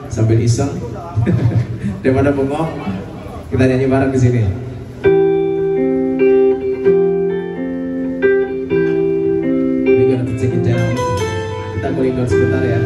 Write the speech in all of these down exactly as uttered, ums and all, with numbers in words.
sambil iseng. Daripada bengong, kita nyanyi bareng di sini. We're gonna take it down. Kita cooling down sebentar ya.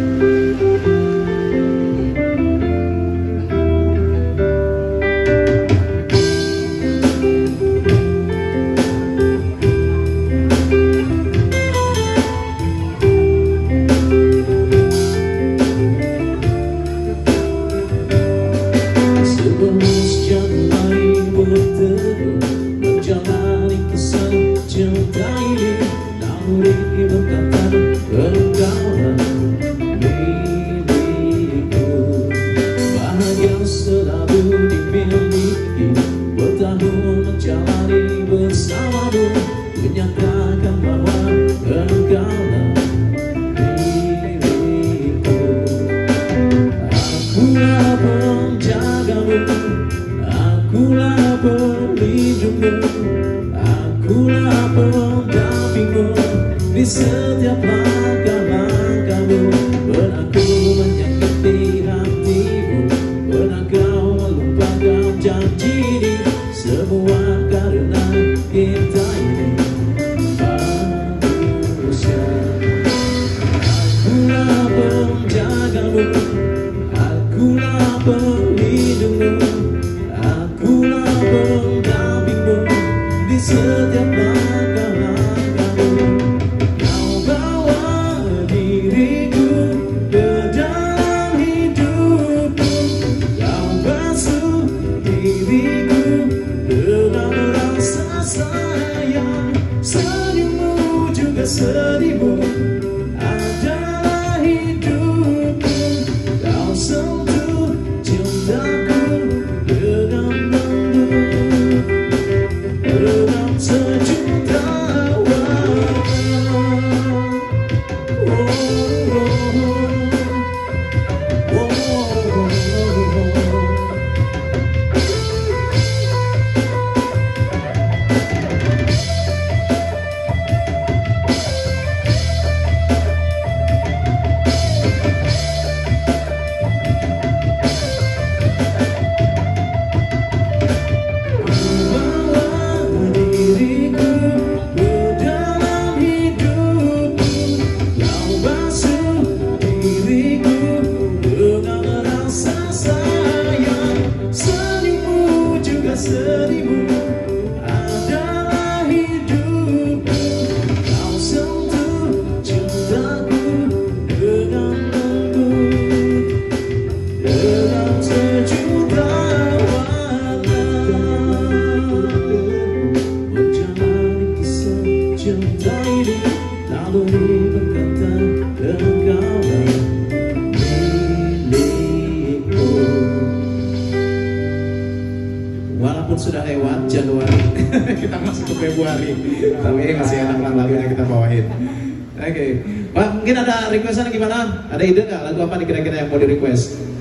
Menjalani kisah cinta ini, namun ini berkata engkaulah milikku. Bahagia selalu dimiliki, bertahun menjalani bersamamu, menyatakan bahwa engkaulah milikku. Akulah penjagamu, akulah pelindungmu, akulah pendampingmu di setiap langkah-langkahmu. Pernah ku menyakiti hatimu, pernah kau melupakan janji ini, semua karena kita ini manusia. Akulah penjagamu, akulah pelindungmu, akulah pendampingmu di setiap langkah-langkahmu. Kau bawa diriku ke dalam hidupku, kau basuh diriku dengan rasa sayang. Senyummu juga sedihmu adalah hidupku, kau sentuh cintaku dengan dengan sejuta warna. Oh, oh, oh, oh, oh. Sedihmu adalah hidupku, kau sentuh cintaku dengan lembut, dengan sejuta warna. Menjalani kisah cinta ini, lalu berkata engkaulah milikku. Walaupun sudah lewat Januari, kita masuk ke Februari, tapi ini masih enak lah lagu yang kita bawain. Oke, okay. Pak, mungkin ada requestan gimana? Ada ide nggak lagu apa nih kira-kira yang mau di request?